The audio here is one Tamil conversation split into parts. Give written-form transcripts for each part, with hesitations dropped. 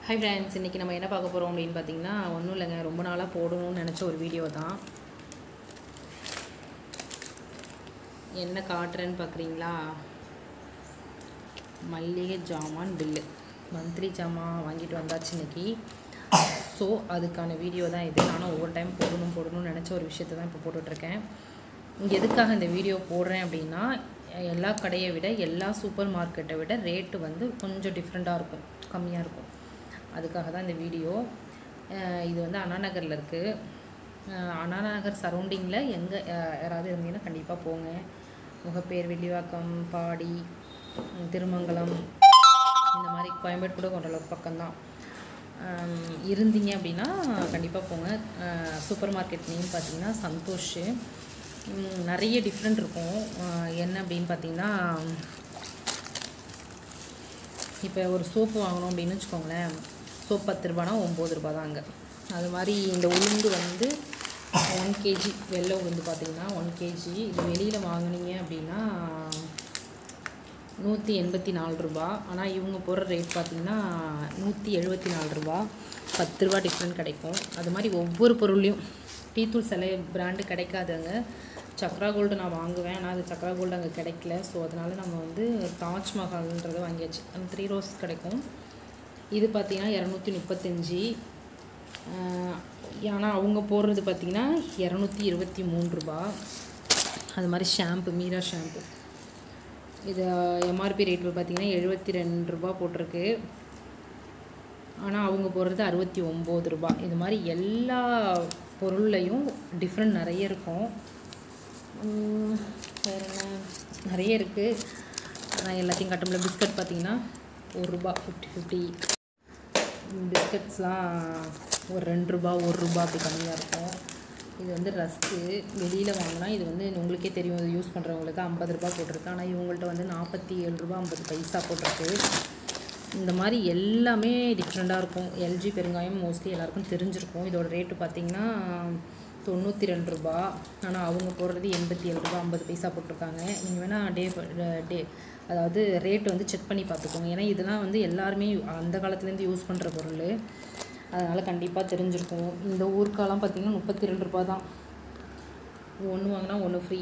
ஹை ஃப்ரெண்ட்ஸ், இன்றைக்கி நம்ம என்ன பார்க்க போகிறோம் அப்படின்னு பார்த்தீங்கன்னா ஒன்றும் இல்லைங்க. ரொம்ப நாளாக போடணும்னு நினச்ச ஒரு வீடியோ தான். என்ன காட்டுறேன்னு பார்க்குறீங்களா? மல்லிகை ஜாமான் பில்லு, மந்த்லி ஜாமான் வாங்கிட்டு வந்தாச்சு இன்றைக்கி. ஸோ அதுக்கான வீடியோ தான் இது. நானும் ஒவ்வொரு டைம் போடணும்னு நினச்ச ஒரு விஷயத்தை தான் இப்போ போட்டுட்ருக்கேன். எதுக்காக இந்த வீடியோ போடுறேன் அப்படின்னா, எல்லா கடையை விட எல்லா சூப்பர் மார்க்கெட்டை விட ரேட்டு வந்து கொஞ்சம் டிஃப்ரெண்ட்டாக இருக்கும், கம்மியாக இருக்கும். அதுக்காக தான் இந்த வீடியோ. இது வந்து அண்ணா நகரில் இருக்குது. அண்ணா நகர் சரௌண்டிங்கில் எங்கே யாராவது இருந்தீங்கன்னா கண்டிப்பாக போங்க. முகப்பேர், வில்லிவாக்கம், பாடி, திருமங்கலம், இந்த மாதிரி கோயம்பேடு கூட ஓரளவுக்கு பக்கம்தான் இருந்தீங்க அப்படின்னா கண்டிப்பாக போங்க. சூப்பர் மார்க்கெட் நேம் பார்த்திங்கன்னா சந்தோஷ். நிறைய டிஃப்ரெண்ட் இருக்கும். என்ன அப்படின்னு பார்த்திங்கன்னா, இப்போ ஒரு சோப்பு வாங்கணும் அப்படின்னு வச்சுக்கோங்களேன், சோப் 10 ரூபானா 9 ரூபா தான் அங்கே. அது மாதிரி இந்த உளுந்து வந்து 1 kg வெள்ளை உளுந்து பார்த்திங்கன்னா 1 kg இது வெளியில் வாங்கினீங்க அப்படின்னா 184 ரூபா. ஆனால் இவங்க போடுற ரேட் பார்த்திங்கன்னா 174 ரூபா. 10 ரூபா டிஃப்ரெண்ட் கிடைக்கும். அது மாதிரி ஒவ்வொரு பொருளையும் டீத்தூள் சில பிராண்டு கிடைக்காதுங்க. சக்ரா கோல்டு நான் வாங்குவேன், ஆனால் அது சக்ரா கோல்டு அங்கே கிடைக்கல. ஸோ அதனால் நம்ம வந்து தாஜ்மஹால்ன்றதை வாங்கியாச்சு. அந்த 3 ரோஸஸ் கிடைக்கும். இது பார்த்திங்கன்னா 235. ஆனால் அவங்க போடுறது பார்த்திங்கன்னா 223 ரூபா. அது மாதிரி ஷாம்பு, மீரா ஷாம்பு, இது எம்ஆர்பி ரேட் பார்த்திங்கன்னா 72 ரூபா போட்டிருக்கு. ஆனால் அவங்க போடுறது 69 ரூபா. இது மாதிரி எல்லா பொருள்லையும் டிஃப்ரெண்ட் நிறைய இருக்கும். வேறு என்ன நிறைய இருக்குது. நான் எல்லாத்தையும் கட்டும்ல. பிஸ்கட் பார்த்திங்கன்னா 1 ரூபா 50 பிஸ்கட்ஸ்லாம் ஒரு 2 ரூபா 1 ரூபா அப்படி கம்மியாக இருக்கும். இது வந்து ரஸ்க்கு. வெளியில் வாங்கினா இது வந்து உங்களுக்கே தெரியும், இது யூஸ் பண்ணுறவங்களுக்கு 50 ரூபா போட்டிருக்கு. ஆனால் இவங்கள்ட்ட வந்து 47 ரூபா 50 பைசா போட்டிருக்கு. இந்த மாதிரி எல்லாமே டிஃப்ரெண்ட்டாக இருக்கும். எல்ஜி பெருங்காயம் மோஸ்ட்லி எல்லாருக்கும் தெரிஞ்சிருக்கும். இதோட ரேட்டு பார்த்திங்கன்னா 92 ரூபா. ஆனால் அவங்க போடுறது 87 ரூபா 50 பைசா போட்டிருக்காங்க. நீங்கள் வேணால் டே அதாவது ரேட்டு வந்து செக் பண்ணி பார்த்துக்கோங்க. ஏன்னா இதெல்லாம் வந்து எல்லாருமே அந்த காலத்துலேருந்து யூஸ் பண்ணுற பொருள், அதனால் கண்டிப்பாக தெரிஞ்சிருக்கும். இந்த ஊருக்காலாம் பார்த்திங்கன்னா 32 ரூபா தான். ஒன்று வாங்கினா ஒன்று ஃப்ரீ.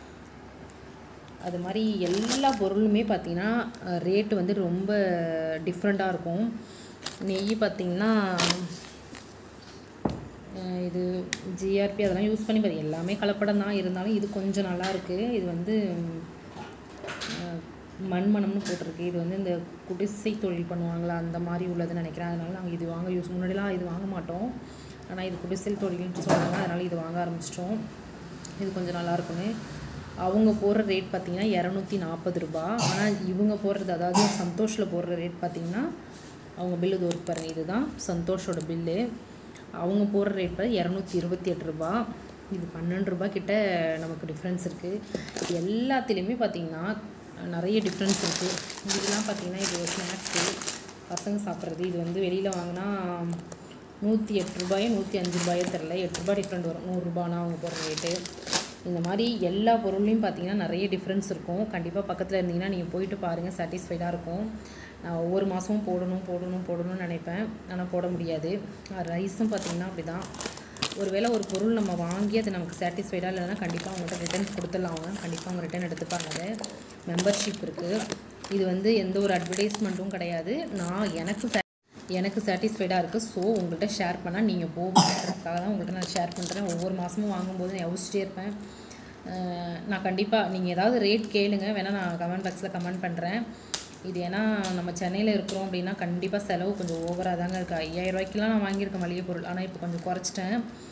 அது மாதிரி எல்லா பொருளுமே பார்த்திங்கன்னா ரேட்டு வந்து ரொம்ப டிஃப்ரெண்ட்டாக இருக்கும். நெய் பார்த்திங்கன்னா இது ஜிஆர்பி அதெல்லாம் யூஸ் பண்ணி பாரு, எல்லாமே கலப்படம் தான். இருந்தாலும் இது கொஞ்சம் நல்லாயிருக்கு. இது வந்து மண்மணம்னு போட்டிருக்கு. இது வந்து இந்த குடிசை தொழில் பண்ணுவாங்களா அந்த மாதிரி உள்ளதுன்னு நினைக்கிறேன். அதனால் நாங்கள் இது வாங்க முன்னாடிலாம் இது வாங்க மாட்டோம். ஆனால் இது குடிசை தொழில்னு சொல்லுவாங்க, அதனால் இது வாங்க ஆரம்பிச்சிட்டோம். இது கொஞ்சம் நல்லாயிருக்குன்னு. அவங்க போடுற ரேட் பார்த்திங்கன்னா 240 ரூபா. ஆனால் இவங்க போடுறது, அதாவது சந்தோஷில் போடுற ரேட் பார்த்திங்கன்னா, அவங்க பில்லு தோறுக்கு பாருங்கள், இதுதான் சந்தோஷோட பில்லு. அவங்க போடுற ரேட் பார்த்து 228 ரூபா. இது 12 ரூபா கிட்ட நமக்கு டிஃப்ரென்ஸ் இருக்குது. இது எல்லாத்துலேயுமே பார்த்திங்கன்னா நிறைய டிஃப்ரென்ஸ் இருக்குது. இதெல்லாம் பார்த்திங்கன்னா இது ஸ்நாக்ஸு பசங்க சாப்பிட்றது. இது வந்து வெளியில் வாங்கினா 108 ரூபாயோ 105 ரூபாயோ தெரில, 8 ரூபா டிஃப்ரெண்ட் வரும். 100 ரூபானா அவங்க போடுற ரேட்டு. இந்த மாதிரி எல்லா பொருள்லையும் பார்த்திங்கன்னா நிறைய டிஃப்ரென்ஸ் இருக்கும். கண்டிப்பாக பக்கத்தில் இருந்தீங்கன்னா நீங்கள் போயிட்டு பாருங்கள், சாட்டிஸ்ஃபைடாக இருக்கும். நான் ஒவ்வொரு மாதமும் போடணும்னு நினைப்பேன், ஆனால் போட முடியாது. ரைஸும் பார்த்திங்கன்னா அப்படி தான். ஒருவேளை ஒரு பொருள் நம்ம வாங்கி அது நமக்கு சாட்டிஸ்ஃபைடாக இல்லைன்னா கண்டிப்பாக அவங்கள்ட்ட ரிட்டன் கொடுத்துடலாம். அவங்க கண்டிப்பாக அவங்க ரிட்டன் எடுத்துப்பாங்க. அது மெம்பர்ஷிப் இருக்குது. இது வந்து எந்த ஒரு அட்வர்டைஸ்மெண்ட்டும் கிடையாது. எனக்கு சாட்டிஸ்ஃபைடாக இருக்குது. ஸோ உங்கள்கிட்ட ஷேர் பண்ணால் நீங்கள் போகிறதுக்காக தான் உங்கள்கிட்ட நான் ஷேர் பண்ணுறேன். ஒவ்வொரு மாதமும் வாங்கும்போது நான் யோசிச்சிட்டே இருப்பேன். நான் கண்டிப்பாக நீங்கள் ஏதாவது ரேட் கேளுங்க, வேணால் நான் கமெண்ட் பாக்ஸில் கமெண்ட் பண்ணுறேன். இது ஏன்னா நம்ம சென்னையில் இருக்கிறோம் அப்படின்னா கண்டிப்பாக செலவு கொஞ்சம் ஓவராக தாங்க இருக்குது. 5000 ரூபாய்க்கெலாம் நான் வாங்கியிருக்கேன் மளிகை பொருள். ஆனால் இப்போ கொஞ்சம் குறைச்சிட்டேன்.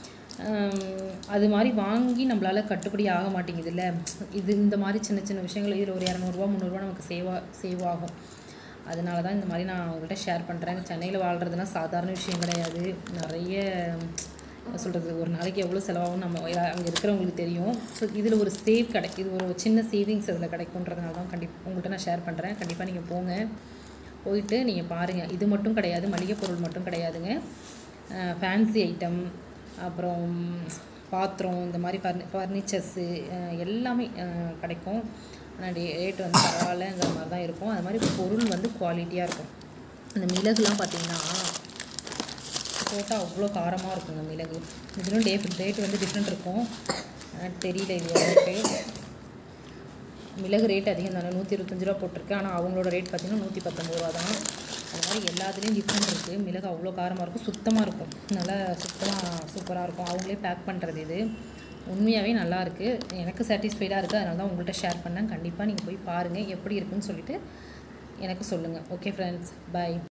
அது மாதிரி வாங்கி நம்மளால் கட்டுப்படி ஆக மாட்டேங்குது இல்லை. இது இந்த மாதிரி சின்ன சின்ன விஷயங்கள் இதில் ஒரு 200 ரூபா 300 ரூபா நமக்கு சேவ் ஆகும். அதனால தான் இந்த மாதிரி நான் உங்கள்கிட்ட ஷேர் பண்ணுறேன். சென்னையில் வாழ்கிறதுனா சாதாரண விஷயம் கிடையாது. நிறைய சொல்கிறது, ஒரு நாளைக்கு எவ்வளோ செலவாகும் நம்ம அங்கே இருக்கிறவங்களுக்கு தெரியும். ஸோ இதில் ஒரு சேவ் இது ஒரு சின்ன சேவிங்ஸ் அதில் கிடைக்குன்றதுனால தான் கண்டிப்பாக உங்கள்கிட்ட நான் ஷேர் பண்ணுறேன். கண்டிப்பாக நீங்கள் போயிட்டு நீங்கள் பாருங்கள். இது மட்டும் கிடையாது, மளிகை பொருள் மட்டும் கிடையாதுங்க. ஃபேன்சி ஐட்டம், அப்புறம் பாத்திரம், இந்த மாதிரி ஃபர்னிச்சர்ஸு எல்லாமே கிடைக்கும். ஆனால் ரேட் வந்து பரவாயில்லங்கிற மாதிரி தான் இருக்கும். அது மாதிரி பொருள் வந்து குவாலிட்டியாக இருக்கும். இந்த மிளகுலாம் பார்த்திங்கன்னா போட்டால் அவ்வளோ காரமாக இருக்குங்க மிளகு. இதுலும் ரேட் வந்து டிஃப்ரெண்ட் இருக்கும், தெரியல இது எவ்வளோக்கு. மிளகு ரேட் அதிகம் தானே, 125 ரூபா போட்டிருக்கு. ஆனால் அவங்களோட ரேட் பார்த்திங்கன்னா 119 ரூபா தான். அது மாதிரி எல்லாத்துலேயும் டிஃப்ரெண்ட் இருக்குது. மிளகு அவ்வளோ காரமாக இருக்கும், சுத்தமாக இருக்கும், நல்லா சுத்தமாக சூப்பராக இருக்கும். அவங்களே பேக் பண்ணுறது இது. உண்மையாகவே நல்லாயிருக்கு, எனக்கு சாட்டிஸ்ஃபைடாக இருக்குது. அதனால தான் உங்கள்கிட்ட ஷேர் பண்ணேன். கண்டிப்பாக நீங்கள் போய் பாருங்கள், எப்படி இருக்குன்னு சொல்லிவிட்டு எனக்கு சொல்லுங்கள். Okay friends, by.